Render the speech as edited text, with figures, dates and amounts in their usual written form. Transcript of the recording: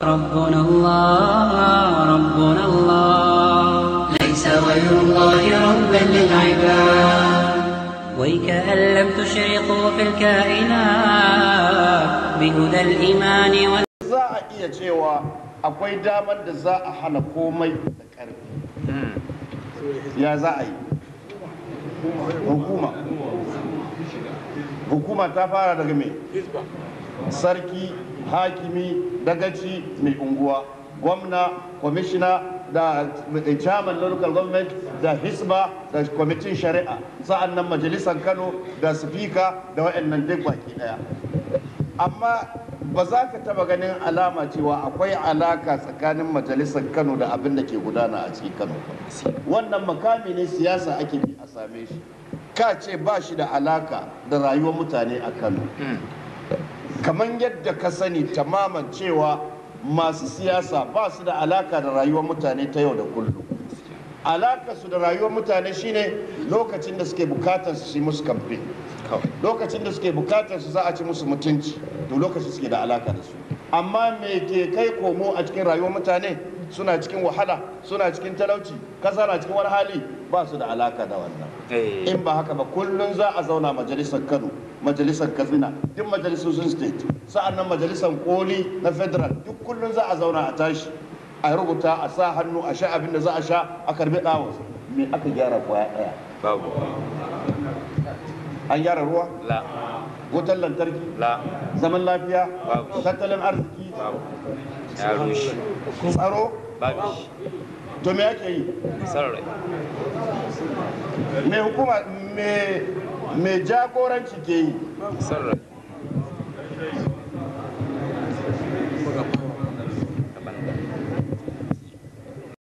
ربنا الله ليس غير الله ربا للعباد ويكأن لم تشرقوا في الكائنات بهدى الإيمان za a iya cewa akwai damar da za a hana komai da ƙarfi. Ya za a yi? Hukuma ta fara daga mai? Sarki, hakimi, dagaci, mai unguwa, gwamna, kwamishina, da chairman na local government, da hisba, da kwamitin shari'a, sa'an nan majalisar Kano, da sifika, da waɗannan duk baki ɗaya. Amma ba za ka taba ganin alama cewa akwai alaka tsakanin majalisar Kano da abin da ke gudana a cikin Kano. Wannan makami ne siyasa ake bi a same shi. Ka ce ba shi da alaka da rayuwar mutane a Kano. Kamar yadda ka sani tamaman cewa masu siyasa ba su da alaka da rayuwar mutane ta yau da kullum. Alaka su da rayuwar mutane shine lokacin da suke bukatar su yi musu kamfe. Lokacin da suke bukatar su za a ci musu mutunci, to lokacin suke da alaka da su. Amma me ke kai komo a cikin rayuwar mutane, suna cikin wahala, suna cikin talauci, kasa na cikin wani hali, ba su da alaka da wannan. In ba haka ba kullum za a zauna majalisar Kano, majalisar Katsina, duk majalisosin state, sa'annan majalisar koli na federal, duk kullum za a zauna a tashi a rubuta, a sa hannu, a sha abin da za a sha, a karbi ɗawas. Me aka gyara kwaya ɗaya? Babu. An gyara ruwa? La. Wutar lantarki? La. Zaman lafiya? Babu. Tattalin arziki? Babu. Ya rushe. Tsaro? Babu. To me ake yi? Sarrai. Me hukuma me jagoranci ke yi? Sarrai.